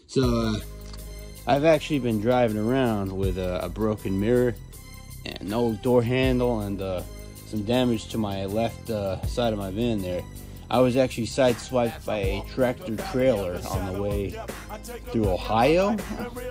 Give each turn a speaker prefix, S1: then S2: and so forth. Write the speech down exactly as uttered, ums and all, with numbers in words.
S1: So, uh, I've actually been driving around with a, a broken mirror and no door handle and uh, some damage to my left uh, side of my van there. I was actually sideswiped by a tractor trailer on the way through Ohio.